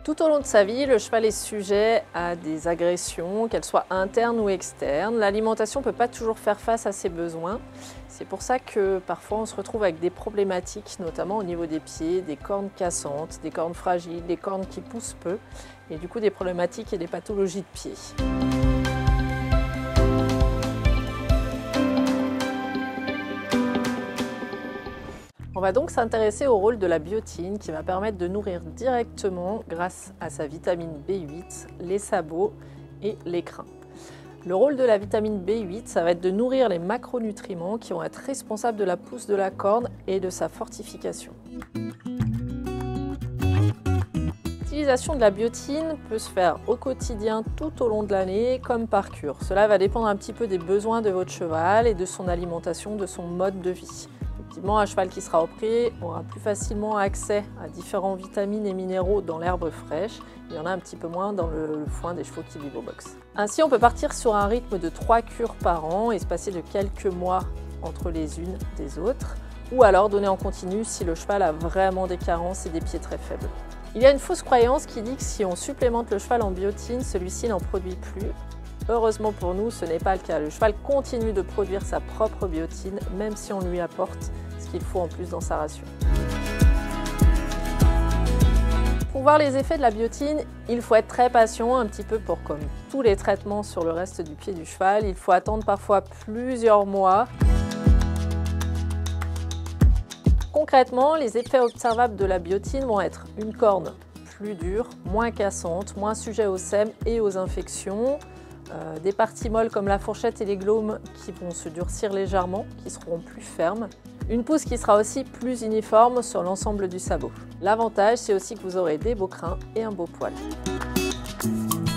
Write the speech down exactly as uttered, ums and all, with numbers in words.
Tout au long de sa vie, le cheval est sujet à des agressions, qu'elles soient internes ou externes. L'alimentation ne peut pas toujours faire face à ses besoins. C'est pour ça que parfois on se retrouve avec des problématiques, notamment au niveau des pieds, des cornes cassantes, des cornes fragiles, des cornes qui poussent peu, et du coup des problématiques et des pathologies de pieds. On va donc s'intéresser au rôle de la biotine qui va permettre de nourrir directement, grâce à sa vitamine B huit, les sabots et les crins. Le rôle de la vitamine B huit, ça va être de nourrir les macronutriments qui vont être responsables de la pousse de la corne et de sa fortification. L'utilisation de la biotine peut se faire au quotidien tout au long de l'année comme par cure. Cela va dépendre un petit peu des besoins de votre cheval et de son alimentation, de son mode de vie. Effectivement, un cheval qui sera au pré aura plus facilement accès à différents vitamines et minéraux dans l'herbe fraîche. Il y en a un petit peu moins dans le foin des chevaux qui vivent au box. Ainsi, on peut partir sur un rythme de trois cures par an, espacées de quelques mois entre les unes des autres, ou alors donner en continu si le cheval a vraiment des carences et des pieds très faibles. Il y a une fausse croyance qui dit que si on supplémente le cheval en biotine, celui-ci n'en produit plus. Heureusement pour nous, ce n'est pas le cas. Le cheval continue de produire sa propre biotine, même si on lui apporte ce qu'il faut en plus dans sa ration. Pour voir les effets de la biotine, il faut être très patient, un petit peu pour comme tous les traitements sur le reste du pied du cheval. Il faut attendre parfois plusieurs mois. Concrètement, les effets observables de la biotine vont être une corne plus dure, moins cassante, moins sujet aux sèmes et aux infections, euh, des parties molles comme la fourchette et les glaumes qui vont se durcir légèrement, qui seront plus fermes, une pousse qui sera aussi plus uniforme sur l'ensemble du sabot. L'avantage, c'est aussi que vous aurez des beaux crins et un beau poil.